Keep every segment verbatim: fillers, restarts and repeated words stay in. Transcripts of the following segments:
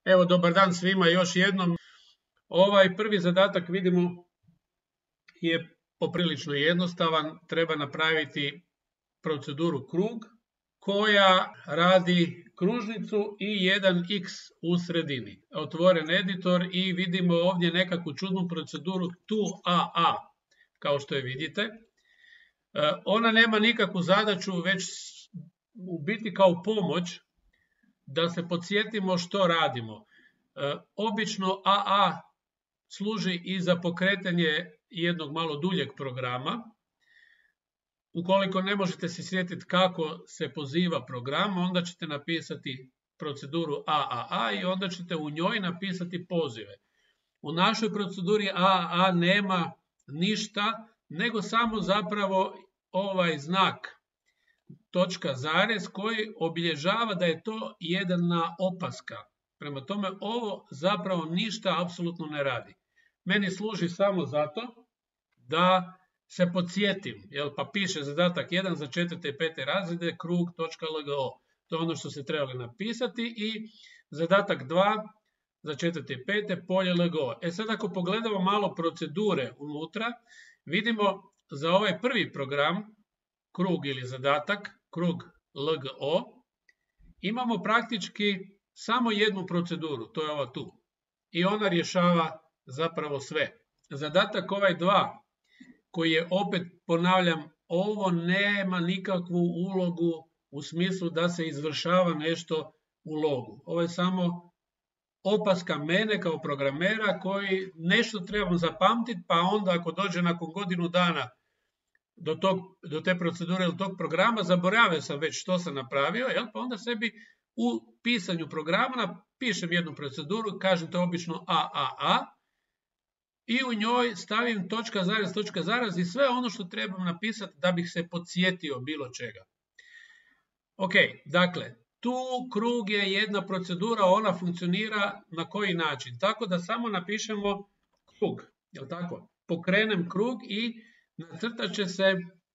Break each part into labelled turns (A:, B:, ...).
A: Evo, dobar dan svima još jednom. Ovaj prvi zadatak vidimo je poprilično jednostavan. Treba napraviti proceduru krug koja radi kružnicu i jedan x u sredini. Otvoren editor i vidimo ovdje nekakvu čudnu proceduru tu a a, kao što je vidite. Ona nema nikakvu zadaću, već u biti kao pomoć da se podsjetimo što radimo. Obično a a služi i za pokretanje jednog malo duljeg programa. Ukoliko ne možete se sjetiti kako se poziva program, onda ćete napisati proceduru a a a i onda ćete u njoj napisati pozive. U našoj proceduri a a a nema ništa, nego samo zapravo ovaj znak točka zarez koji obilježava da je to jedna opaska. Prema tome ovo zapravo ništa apsolutno ne radi. Meni služi samo zato da se podsjetim, jel, pa piše zadatak jedan za četvrte i pete razrede krug.lgo. To je ono što se trebali napisati i zadatak dva za četvrte i pete polje lgo. E sad ako pogledamo malo procedure unutra, vidimo za ovaj prvi program krug ili zadatak krug lgo imamo praktički samo jednu proceduru, to je ova tu. I ona rješava zapravo sve. Zadatak ovaj dva, koji je opet, ponavljam, ovo nema nikakvu ulogu u smislu da se izvršava nešto u logu. Ovo je samo opaska mene kao programera koji nešto trebam zapamtiti, pa onda ako dođe nakon godinu dana do, tog, do te procedure ili tog programa, zaboravio sam već što sam napravio, jel? Pa onda sebi u pisanju programa napišem jednu proceduru, kažem to obično a a a, i u njoj stavim točka zarez, točka zarez i sve ono što trebam napisati da bih se podsjetio bilo čega. Ok, dakle, tu krug je jedna procedura, ona funkcionira na koji način? Tako da samo napišemo krug, jel tako? Pokrenem krug i nacrtat će se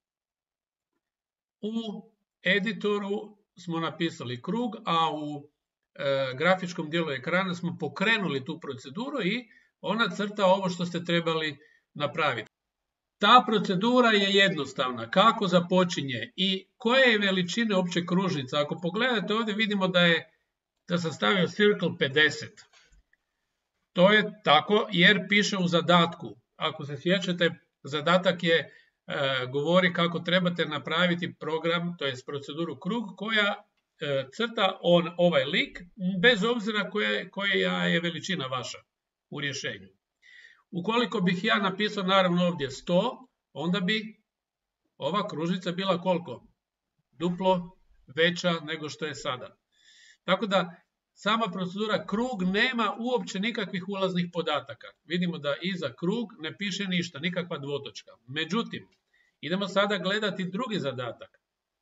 A: u editoru smo napisali krug, a u e, grafičkom dijelu ekrana smo pokrenuli tu proceduru i ona crta ovo što ste trebali napraviti. Ta procedura je jednostavna. Kako započinje i koje je veličine opće kružnica? Ako pogledate ovdje vidimo da je da sam stavio circle pedeset. To je tako jer piše u zadatku. Ako se sjećate, zadatak je e, govori kako trebate napraviti program, to je proceduru krug koja e, crta on ovaj lik bez obzira koje, koja je veličina vaša u rješenju. Ukoliko bih ja napisao naravno ovdje sto, onda bi ova kružnica bila koliko? Duplo veća nego što je sada. Tako da sama procedura krug nema uopće nikakvih ulaznih podataka. Vidimo da iza krug ne piše ništa, nikakva dvotočka. Međutim, idemo sada gledati drugi zadatak.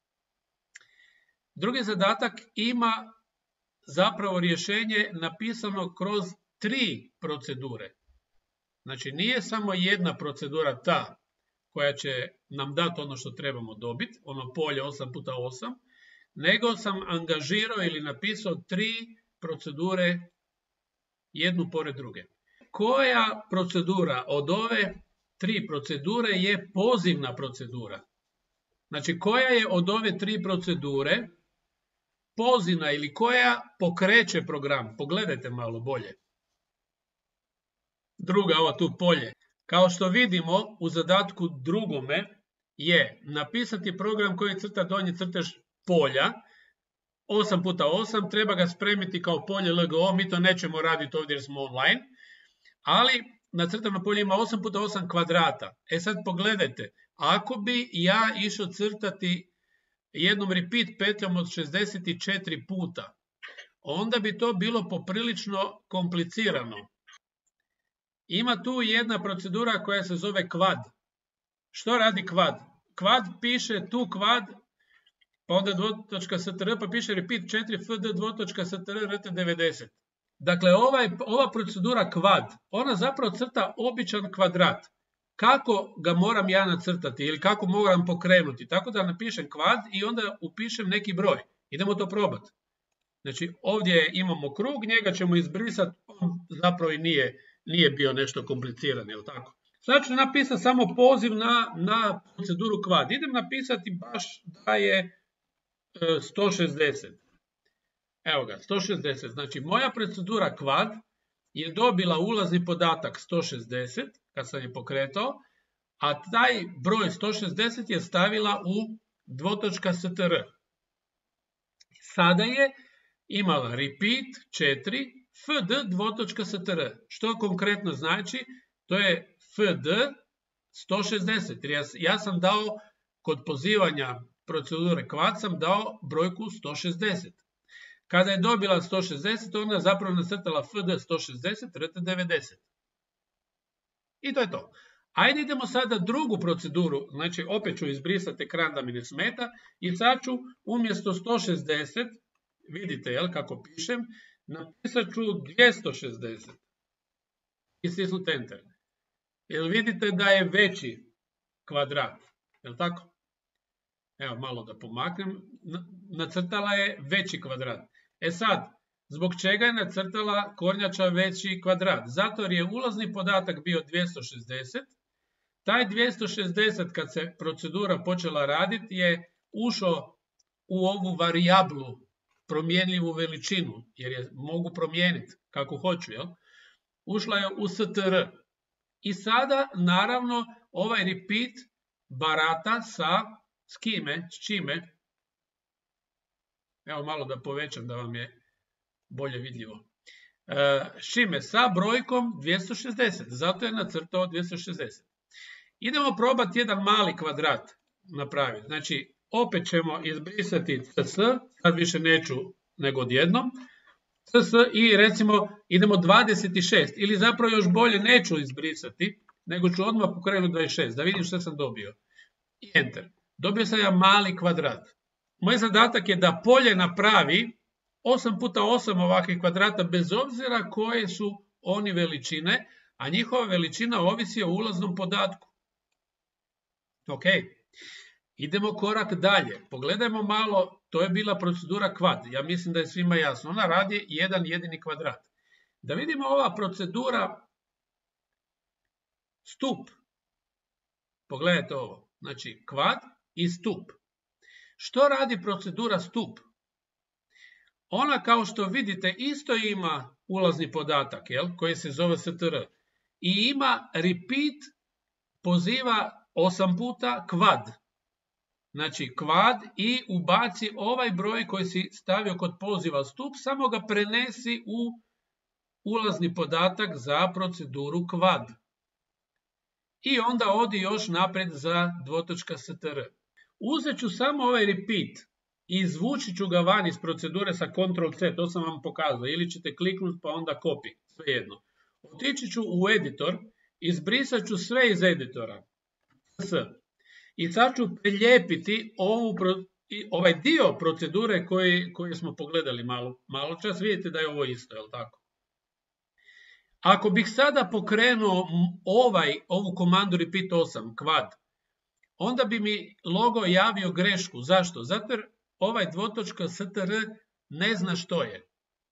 A: Drugi zadatak ima zapravo rješenje napisano kroz tri procedure. Znači nije samo jedna procedura ta koja će nam dati ono što trebamo dobiti, ono polje osam puta osam, nego sam angažirao ili napisao tri procedure jednu pored druge. Koja procedura od ove tri procedure je pozivna procedura? Znači koja je od ove tri procedure pozivna ili koja pokreće program? Pogledajte malo bolje. Druga, ova tu polje. Kao što vidimo u zadatku drugome je napisati program koji crta donji crtež polja osam puta osam, treba ga spremiti kao polje lgo, mi to nećemo raditi ovdje jer smo online, ali nacrtano polje ima osam puta osam kvadrata. E sad pogledajte, ako bi ja išao crtati jednom repeat petljom od šezdeset četiri puta, onda bi to bilo poprilično komplicirano. Ima tu jedna procedura koja se zove quad. Što radi quad? Quad piše tu quad, pa onda dvo.str, pa piše repeat četiri fd dvo.str rt devedeset. Dakle, ovaj, ova procedura quad, ona zapravo crta običan kvadrat. Kako ga moram ja nacrtati ili kako moram pokrenuti? Tako da napišem quad i onda upišem neki broj. Idemo to probati. Znači ovdje imamo krug, njega ćemo izbrisati, on zapravo i nije, nije bio nešto kompliciran, jel tako? Sad ću napisati samo poziv na, na proceduru kvad. Idem napisati baš da je e, sto šezdeset. Evo ga, sto šezdeset. Znači moja procedura kvad je dobila ulazni podatak sto šezdeset, kad sam je pokretao, a taj broj sto šezdeset je stavila u dvotočka str. Sada je imala repeat četiri fd dvotočka str. Što konkretno znači? To je fd sto šezdeset. Jer ja, ja sam dao, kod pozivanja procedure kvad sam dao brojku sto šezdeset. Kada je dobila sto šezdeset, ona je zapravo nacrtala fd sto šezdeset rt devedeset. I to je to. Ajde idemo sada drugu proceduru, znači opet ću izbrisati ekran da mi ne smeta i sad ću umjesto sto šezdeset, vidite jel kako pišem, napisat ću dvjesto šezdeset i stisnuti enter. Jel vidite da je veći kvadrat, jel tako? Evo malo da pomaknem, nacrtala je veći kvadrat. E sad, zbog čega je nacrtala kornjača veći kvadrat? Zato jer je ulazni podatak bio dvjesto šezdeset, taj dvjesto šezdeset kad se procedura počela raditi je ušao u ovu varijablu, promjenljivu veličinu, jer je mogu promijeniti kako hoću, jel? Ušla je u str. I sada, naravno, ovaj repeat barata sa, s kime, s čime? Evo malo da povećam da vam je bolje vidljivo. E, s čime? Sa brojkom dvjesto šezdeset, zato je nacrtao dvjesto šezdeset. Idemo probati jedan mali kvadrat napraviti. Znači, opet ćemo izbrisati cs, sad više neću nego odjednom. cs i recimo idemo dvadeset šest, ili zapravo još bolje neću izbrisati, nego ću odmah pokrenuti dvadeset šest, da vidim što sam dobio. I enter. Dobio sam jedan mali kvadrat. Moj zadatak je da polje napravi osam puta osam ovakvih kvadrata, bez obzira koje su oni veličine, a njihova veličina ovisi o ulaznom podatku. Ok, idemo korak dalje. Pogledajmo malo, to je bila procedura kvad. Ja mislim da je svima jasno. Ona radi jedan jedini kvadrat. Da vidimo ova procedura stup. Pogledajte ovo. Znači kvad i stup. Što radi procedura stup? Ona, kao što vidite, isto ima ulazni podatak, jel, koji se zove str. I ima repeat, poziva osam puta kvad. Znači kvad i ubaci ovaj broj koji si stavio kod poziva stup, samo ga prenesi u ulazni podatak za proceduru kvad. I onda odi još naprijed za dvotočka str. Uzet ću samo ovaj repeat i izvući ću ga van iz procedure sa kontrol C, to sam vam pokazao. Ili ćete kliknuti pa onda copy, svejedno. Otići ću u editor, izbrisat ću sve iz editora. S. I sad ću prilijepiti ovu, ovaj dio procedure koji, koji smo pogledali malo, malo čas. Vidite da je ovo isto, je li tako? Ako bih sada pokrenuo ovaj, ovu komandu repeat osam, kvad, onda bi mi logo javio grešku. Zašto? Zato jer ovaj dvotočka str ne zna što je.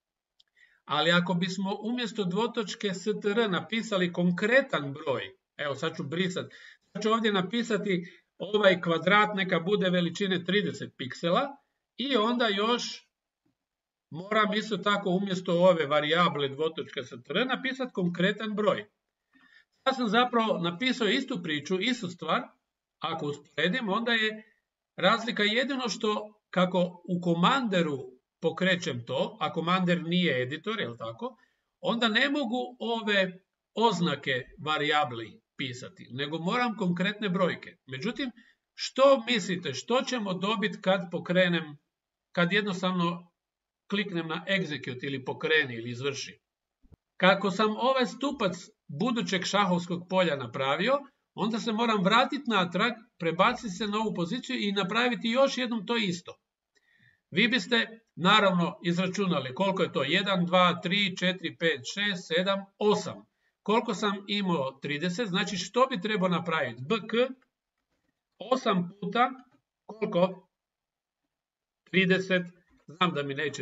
A: Ali ako bismo umjesto dvotočke str napisali konkretan broj, evo sad ću brisati, sad ću ovdje napisati ovaj kvadrat neka bude veličine trideset piksela i onda još moram isto tako umjesto ove varijable dvotočka str napisati konkretan broj. Sad sam zapravo napisao istu priču, istu stvar. Ako usporedim, onda je razlika jedino što kako u komanderu pokrećem to, a komander nije editor, je li tako, onda ne mogu ove oznake varijabli pisati, nego moram konkretne brojke. Međutim, što mislite, što ćemo dobiti kad pokrenem, kad jednostavno kliknem na execute ili pokreni ili izvrši? Kako sam ovaj stupac budućeg šahovskog polja napravio, onda se moram vratiti natrag, prebaciti se na ovu poziciju i napraviti još jednom to isto. Vi biste naravno izračunali koliko je to jedan, dva, tri, četiri, pet, šest, sedam, osam. Koliko sam imao trideset, znači što bi trebao napraviti? bk osam puta koliko? trideset. Znam da mi nećete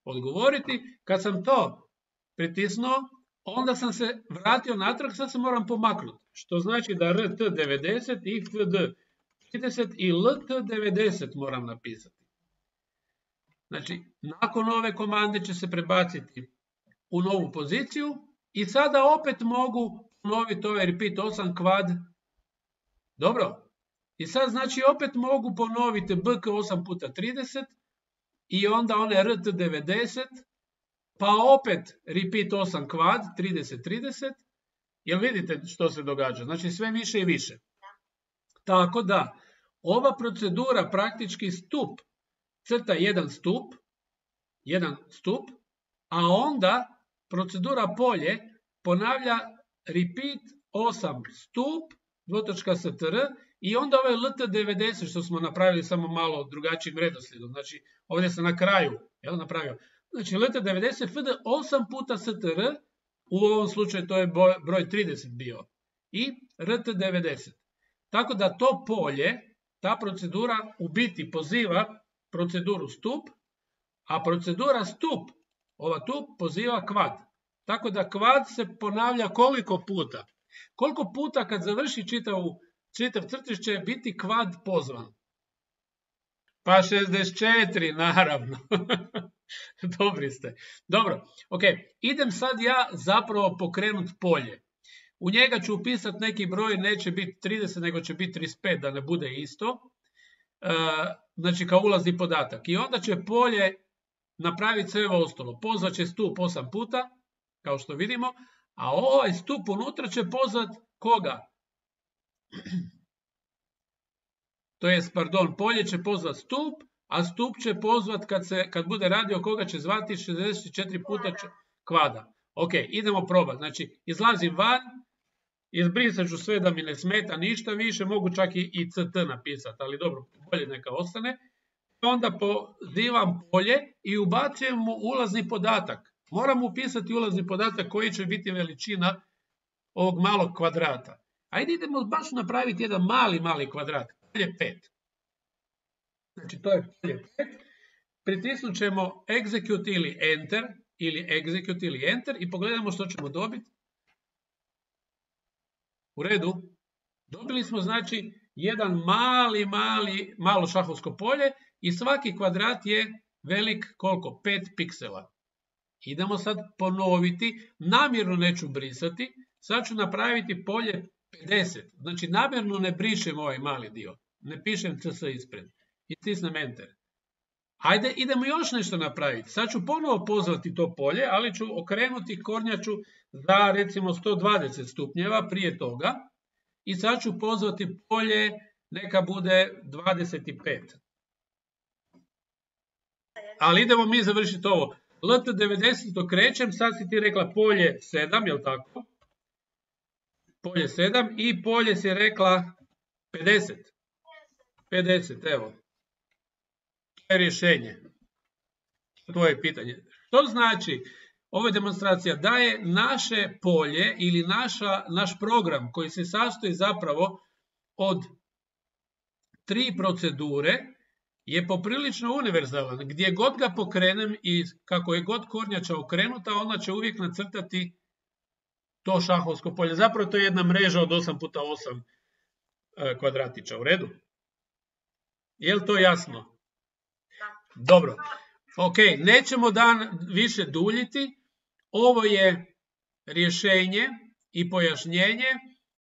A: odgovoriti. Kad sam to pritisnuo, onda sam se vratio natrag, sad se moram pomaknuti. Što znači da R T devedeset i F D trideset i L T devedeset moram napisati. Znači, nakon ove komande će se prebaciti u novu poziciju i sada opet mogu ponoviti ovaj repeat osam kvad. Dobro. I sad znači opet mogu ponoviti B K osam puta trideset i onda one R T devedeset, pa opet repeat osam kvad, trideset, trideset. Jel vidite što se događa? Znači sve više i više. Tako da, ova procedura praktički stup, crta jedan stup, jedan stup, a onda procedura polje ponavlja repeat osam stup, dvotočka str, i onda ovaj L T devedeset što smo napravili samo malo drugačijim redoslijedom. Znači ovdje sam na kraju jel, napravio. Znači L T devedeset F D osam puta str, u ovom slučaju to je broj trideset bio, i R T devedeset. Tako da to polje, ta procedura u biti poziva proceduru stup, a procedura stup, ova tu, poziva kvad. Tako da kvad se ponavlja koliko puta? Koliko puta kad završi čitavu, čitav crtić će biti kvad pozvan? Pa šezdeset četiri, naravno. Dobri ste. Dobro, ok. Idem sad ja zapravo pokrenut polje. U njega ću upisati neki broj, neće biti trideset, nego će biti trideset pet, da ne bude isto. E, znači kao ulazni podatak. I onda će polje napraviti sve ostalo. Pozvat će stup osam puta, kao što vidimo, a ovaj stup unutra će pozvat koga? To jest, pardon, polje će pozvat stup, a stup će pozvat kad, se, kad bude radio koga će zvati šezdeset četiri puta kvada. Ok, idemo probati. Znači, izlazim van, izbrisat ću sve da mi ne smeta ništa više, mogu čak i, i C T napisati, ali dobro, polje neka ostane. Onda pozivam polje i ubacujem mu ulazni podatak. Moram upisati ulazni podatak koji će biti veličina ovog malog kvadrata. Ajde idemo baš napraviti jedan mali, mali kvadrat. Polje pet. Znači to je polje pet. Pritisnut ćemo execute ili enter, ili execute ili enter i pogledamo što ćemo dobiti. U redu. Dobili smo znači jedan mali, mali, malo šahovsko polje i svaki kvadrat je velik koliko? pet piksela. Idemo sad ponoviti, namjerno neću brisati, sad ću napraviti polje pedeset. Znači namjerno ne brišem ovaj mali dio, ne pišem C S ispred i stisnem enter. Ajde, idemo još nešto napraviti. Sad ću ponovo pozvati to polje, ali ću okrenuti kornjaču za recimo sto dvadeset stupnjeva prije toga i sad ću pozvati polje, neka bude dvadeset pet. Ali idemo mi završiti ovo. L T devedeset okrećem, sad si ti rekla polje sedam, jel tako? Polje sedam i polje si rekla pedeset. pedeset, evo. To je rješenje. Tvoje pitanje. Što znači ova demonstracija? Da je naše polje ili naša, naš program koji se sastoji zapravo od tri procedure je poprilično univerzalan. Gdje god ga pokrenem i kako je god kornjača okrenuta, ona će uvijek nacrtati to šahovsko polje. Zapravo to je jedna mreža od osam puta osam kvadratića. U redu? Je li to jasno? Dobro. Ok, nećemo dan više duljiti. Ovo je rješenje i pojašnjenje